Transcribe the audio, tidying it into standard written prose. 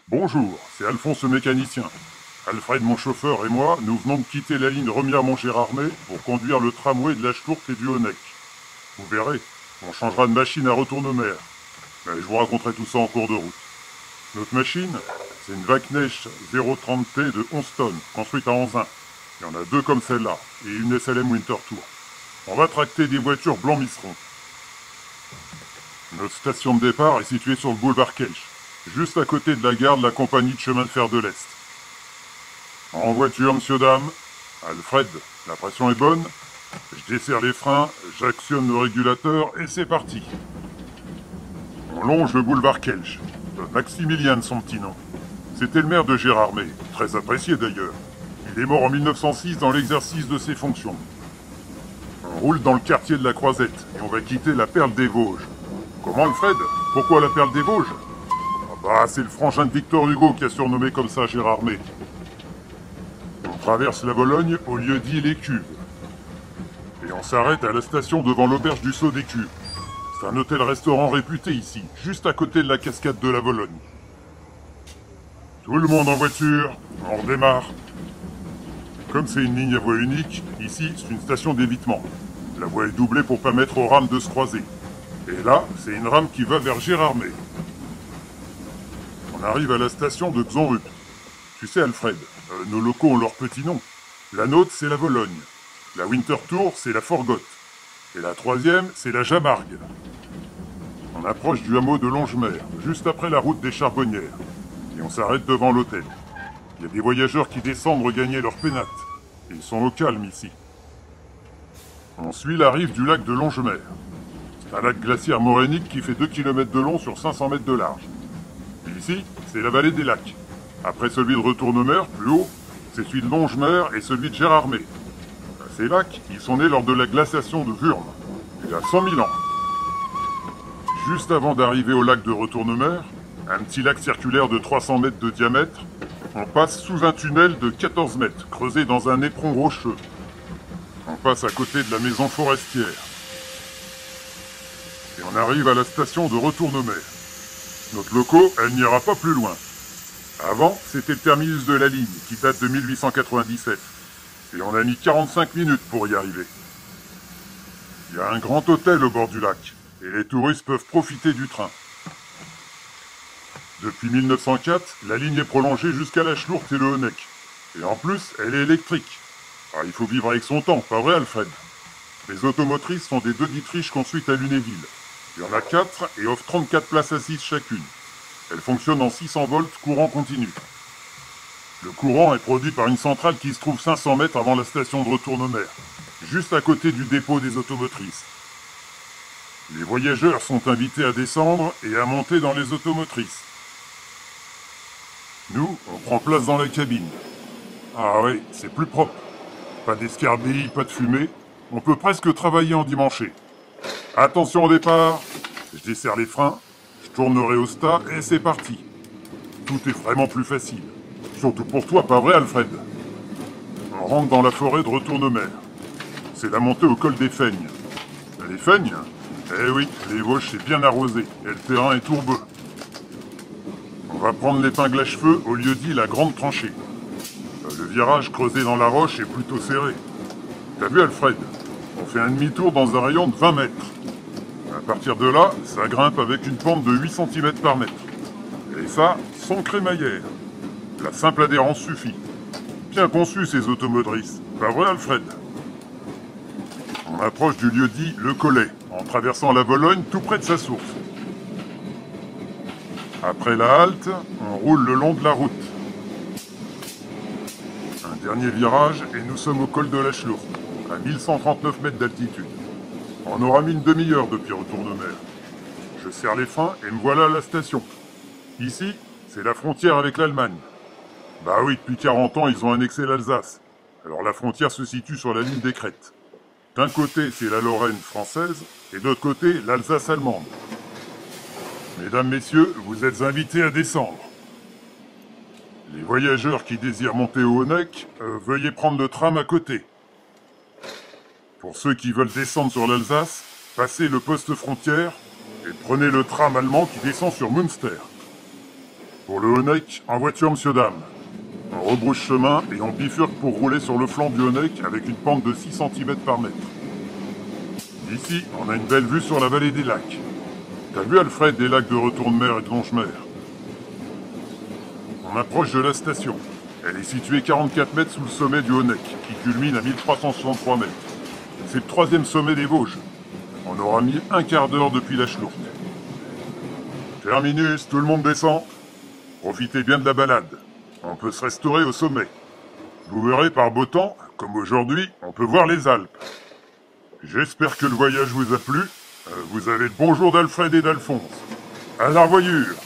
Bonjour, c'est Alphonse le mécanicien. Alfred, mon chauffeur, et moi, nous venons de quitter la ligne Remire-Montgérardmer pour conduire le tramway de la Schtourte et du Honeck. Vous verrez, on changera de machine à retourne-mer. Mais je vous raconterai tout ça en cours de route. Notre machine, c'est une Wacknecht 030T de 11 tonnes, construite à Anzin. Il y en a deux comme celle-là, et une SLM Winter Tour. On va tracter des voitures blanc-misseron. Notre station de départ est située sur le boulevard Kelch, juste à côté de la gare de la compagnie de chemin de fer de l'Est. En voiture, monsieur, dame. Alfred, la pression est bonne. Je desserre les freins, j'actionne le régulateur et c'est parti. On longe le boulevard Kelch. Maximilien de son petit nom. C'était le maire de Gérardmer, très apprécié d'ailleurs. Il est mort en 1906 dans l'exercice de ses fonctions. On roule dans le quartier de la Croisette et on va quitter la Perle des Vosges. Comment, Alfred? Pourquoi la Perle des Vosges? Ah bah, c'est le frangin de Victor Hugo qui a surnommé comme ça Gérardmer. On traverse la Bologne au lieu-dit Les Cuves. Et on s'arrête à la station devant l'auberge du Saut des Cuves. C'est un hôtel-restaurant réputé ici, juste à côté de la cascade de la Bologne. Tout le monde en voiture, on redémarre. Comme c'est une ligne à voie unique, ici c'est une station d'évitement. La voie est doublée pour permettre aux rames de se croiser. Et là, c'est une rame qui va vers Gérardmer. On arrive à la station de Xonrup. Tu sais, Alfred, nos locaux ont leur petit nom. La nôtre, c'est la Vologne. La Winter Tour, c'est la Forgotte. Et la troisième, c'est la Jamargue. On approche du hameau de Longemer, juste après la route des Charbonnières. Et on s'arrête devant l'hôtel. Il y a des voyageurs qui descendent regagner leur pénate. Et ils sont au calme ici. On suit la rive du lac de Longemer. C'est un lac glaciaire morainique qui fait 2 km de long sur 500 mètres de large. Et ici, c'est la vallée des lacs. Après celui de Retournemer, plus haut, c'est celui de Longemer et celui de Gérardmer. Ces lacs, ils sont nés lors de la glaciation de Wurm, il y a 100 000 ans. Juste avant d'arriver au lac de Retournemer, un petit lac circulaire de 300 mètres de diamètre, on passe sous un tunnel de 14 mètres, creusé dans un éperon rocheux. On passe à côté de la maison forestière. Et on arrive à la station de Retournemer. Notre loco, elle n'ira pas plus loin. Avant, c'était le terminus de la ligne, qui date de 1897. Et on a mis 45 minutes pour y arriver. Il y a un grand hôtel au bord du lac, et les touristes peuvent profiter du train. Depuis 1904, la ligne est prolongée jusqu'à la Schtourte et le Honeck. Et en plus, elle est électrique. Ah, il faut vivre avec son temps, pas vrai, Alfred? Les automotrices sont des deux Dietrich construites à Lunéville. Il y en a 4 et offrent 34 places assises chacune. Elles fonctionnent en 600 volts courant continu. Le courant est produit par une centrale qui se trouve 500 mètres avant la station de Retournemer, juste à côté du dépôt des automotrices. Les voyageurs sont invités à descendre et à monter dans les automotrices. Nous, on prend place dans la cabine. Ah oui, c'est plus propre. Pas d'escarbilles, pas de fumée. On peut presque travailler en dimanché. Attention au départ. Je desserre les freins, je tourne le rhéostat et c'est parti. Tout est vraiment plus facile. Surtout pour toi, pas vrai, Alfred? On rentre dans la forêt de Retournemer. C'est la montée au col des Feignes. Les Feignes? Eh oui, les Vosges, c'est bien arrosé et le terrain est tourbeux. On va prendre l'épingle à cheveux au lieu-dit la grande tranchée. Le virage creusé dans la roche est plutôt serré. T'as vu, Alfred? On fait un demi-tour dans un rayon de 20 mètres. À partir de là, ça grimpe avec une pente de 8 cm par mètre. Et ça, sans crémaillère. La simple adhérence suffit. Bien conçu, ces automotrices. Pas vrai, Alfred? On approche du lieu-dit Le Collet, en traversant la Bologne tout près de sa source. Après la halte, on roule le long de la route. Un dernier virage et nous sommes au col de la Schtourte, à 1139 mètres d'altitude. On aura mis une demi-heure depuis Retournemer. Je serre les freins et me voilà à la station. Ici, c'est la frontière avec l'Allemagne. Bah oui, depuis 40 ans, ils ont annexé l'Alsace. Alors la frontière se situe sur la ligne des crêtes. D'un côté, c'est la Lorraine française, et de l'autre côté, l'Alsace allemande. Mesdames, messieurs, vous êtes invités à descendre. Les voyageurs qui désirent monter au Honeck, veuillez prendre le tram à côté. Pour ceux qui veulent descendre sur l'Alsace, passez le poste frontière et prenez le tram allemand qui descend sur Münster. Pour le Honeck, en voiture, monsieur, dame. On rebrouche chemin et on bifurque pour rouler sur le flanc du Honeck avec une pente de 6 cm par mètre. D'ici, on a une belle vue sur la vallée des lacs. T'as vu, Alfred, des lacs de Retourne-Mer et de Longe-Mer? On approche de la station. Elle est située 44 mètres sous le sommet du Honeck, qui culmine à 1363 mètres. C'est le 3e sommet des Vosges. On aura mis un quart d'heure depuis la Schlourte. Terminus, tout le monde descend. Profitez bien de la balade. On peut se restaurer au sommet. Vous verrez, par beau temps, comme aujourd'hui, on peut voir les Alpes. J'espère que le voyage vous a plu. Vous avez le bonjour d'Alfred et d'Alphonse. À la revoyure!